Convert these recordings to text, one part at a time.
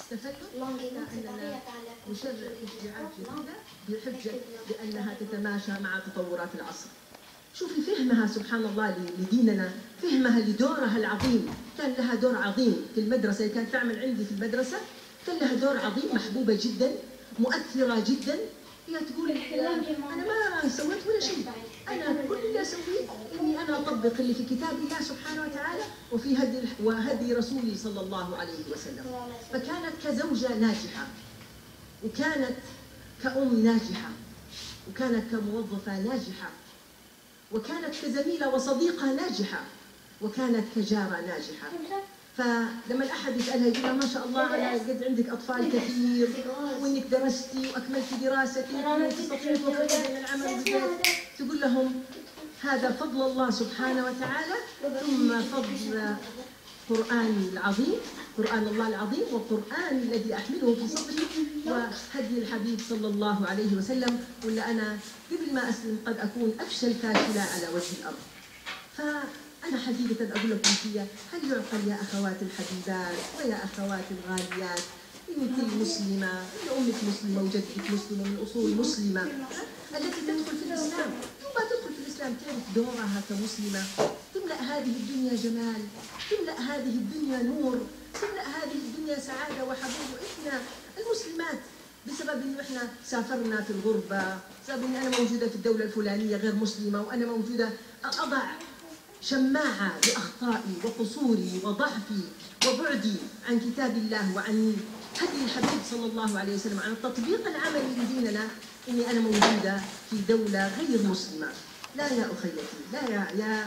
استفدنا أننا نشرع تشريعات جديدة بحجة بأنها تتماشى مع تطورات العصر. شوفي فهمها سبحان الله لديننا، فهمها لدورها العظيم، كان لها دور عظيم في المدرسة، كانت تعمل عندي في المدرسة، كان لها دور عظيم، محبوبة جدا، مؤثرة جدا. هي تقول أنا ما سويت ولا شيء، أنا كل اللي أسويه إني أنا أطبق اللي في كتاب الله سبحانه وتعالى وفي هدي رسولي صلى الله عليه وسلم. فكانت كزوجة ناجحة، وكانت كأم ناجحة، وكانت كموظفة ناجحة، وكانت كزميلة وصديقة ناجحة، وكانت كجارة ناجحة. فلما الأحد يسألها يقول لها ما شاء الله أنا قد عندك أطفال كثير، وإنك درستي وأكملتي دراستك وتستطيعي توفقي بين العمل والبيت، تقول لهم هذا فضل الله سبحانه وتعالى، ثم فضل قرآن العظيم، قرآن الله العظيم، وقرآن الذي أحمله في صدري، وهدي الحبيب صلى الله عليه وسلم. ولا أنا قبل ما أسلم قد أكون أفشل فاشلة على وجه الأرض. فأنا حقيقة أقول لكم فيها، هل يعقل يا أخوات الحبيبات ويا أخوات الغاليات إنك مسلمة، إن أمك مسلمة وجدتك مسلمة من أصول مسلمة، التي تدخل في الإسلام، ثم تدخل في الإسلام تعرف دورها كمسلمة، تملأ هذه الدنيا جمال، تملأ هذه الدنيا نور، تملأ هذه الدنيا سعادة وحبوب. وإحنا المسلمات بسبب إنه إحنا سافرنا في الغربة، بسبب إن أنا موجودة في الدولة الفلانية غير مسلمة، وأنا موجودة أضع شماعة لأخطائي وقصوري وضعفي وبعدي عن كتاب الله وعن هدي الحبيب صلى الله عليه وسلم، عن التطبيق العملي لديننا، إني أنا موجودة في دولة غير مسلمة. لا يا أخيتي، لا يا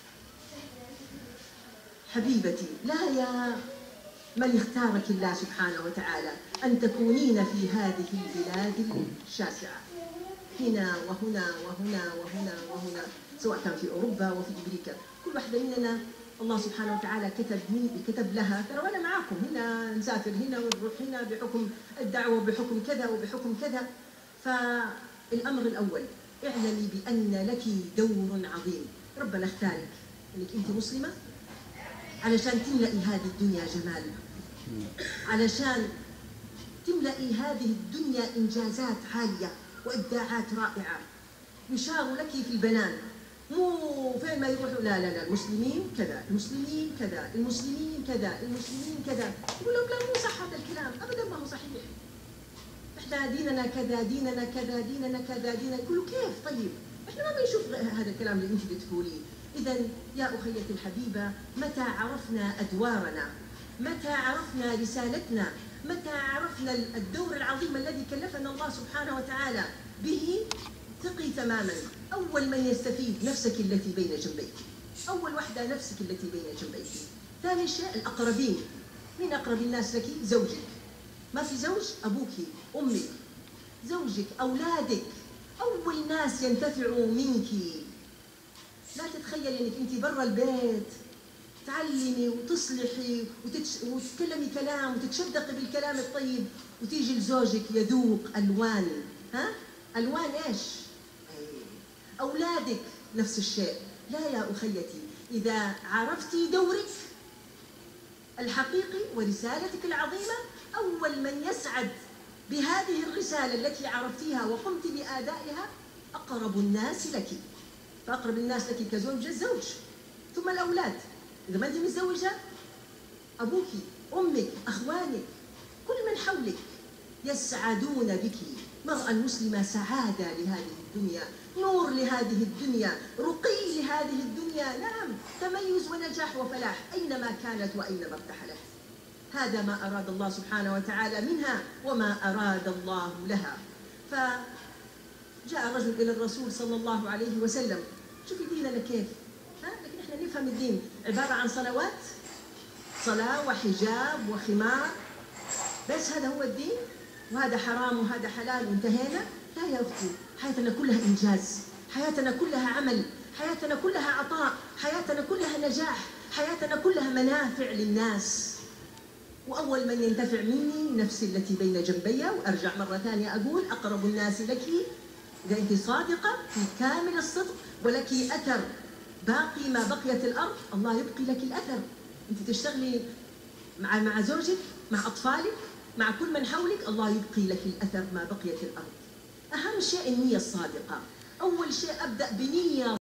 حبيبتي، لا يا من اختارك الله سبحانه وتعالى أن تكونين في هذه البلاد الشاسعة، هنا وهنا وهنا وهنا وهنا، سواء كان في أوروبا وفي أمريكا. كل واحدة مننا الله سبحانه وتعالى كتب لها، ترى وأنا معكم هنا، نسافر هنا ونروح هنا بحكم الدعوة، بحكم كذا وبحكم كذا. فالأمر الأول اعلمي بأن لك دور عظيم، ربنا اختارك أنك أنت مسلمة علشان تملئي هذه الدنيا جمال، علشان تملئي هذه الدنيا إنجازات عالية وإبداعات رائعة. يشار لك في البنان، مو فين ما يروحوا لا لا لا المسلمين كذا، المسلمين كذا، المسلمين كذا، المسلمين كذا، يقول لهم لا مو صح هذا الكلام، أبدا ما هو صحيح، إحنا ديننا كذا، ديننا كذا، ديننا كذا، ديننا. يقولوا كيف طيب؟ إحنا ما بنشوف هذا الكلام اللي أنت بتقوليه. إذا يا أخيتي الحبيبة، متى عرفنا أدوارنا، متى عرفنا رسالتنا، متى عرفنا الدور العظيم الذي كلفنا الله سبحانه وتعالى به، ثقي تماما أول من يستفيد نفسك التي بين جنبيك، أول وحدة نفسك التي بين جنبيك. ثاني شيء الأقربين، من أقرب الناس لك؟ زوجك، ما في زوج؟ أبوك، أمك، زوجك، أولادك، أول ناس ينتفعوا منك. لا تتخيلي انك انت برا البيت تعلمي وتصلحي وتتكلمي كلام وتتشدقي بالكلام الطيب، وتيجي لزوجك يذوق الوان، الوان ايش؟ اولادك نفس الشيء. لا يا اخيتي، اذا عرفتي دورك الحقيقي ورسالتك العظيمه، اول من يسعد بهذه الرساله التي عرفتيها وقمت بادائها اقرب الناس لك. فأقرب الناس لك كزوج الزوج، ثم الأولاد. إذا ما أنت متزوجة، أبوك، أمك، أخوانك، كل من حولك يسعدون بك. المرأة المسلمة سعادة لهذه الدنيا، نور لهذه الدنيا، رقي لهذه الدنيا، نعم، تميز ونجاح وفلاح أينما كانت وأينما ارتحلت. هذا ما أراد الله سبحانه وتعالى منها وما أراد الله لها. جاء رجل إلى الرسول صلى الله عليه وسلم، شوفي ديننا كيف، لكن احنا نفهم الدين عبارة عن صلوات، صلاة وحجاب وخمار، بس هذا هو الدين، وهذا حرام وهذا حلال وانتهينا. لا يا أختي، حياتنا كلها إنجاز، حياتنا كلها عمل، حياتنا كلها عطاء، حياتنا كلها نجاح، حياتنا كلها منافع للناس. وأول من ينتفع مني نفسي التي بين جنبي. وأرجع مرة ثانية أقول أقرب الناس لك إذا أنت صادقة في كامل الصدق ولك أثر باقي ما بقيت الأرض، الله يبقي لك الأثر. أنت تشتغلي مع زوجك، مع أطفالك، مع كل من حولك الله يبقي لك الأثر ما بقيت الأرض. أهم شيء النية الصادقة. أول شيء أبدأ بنية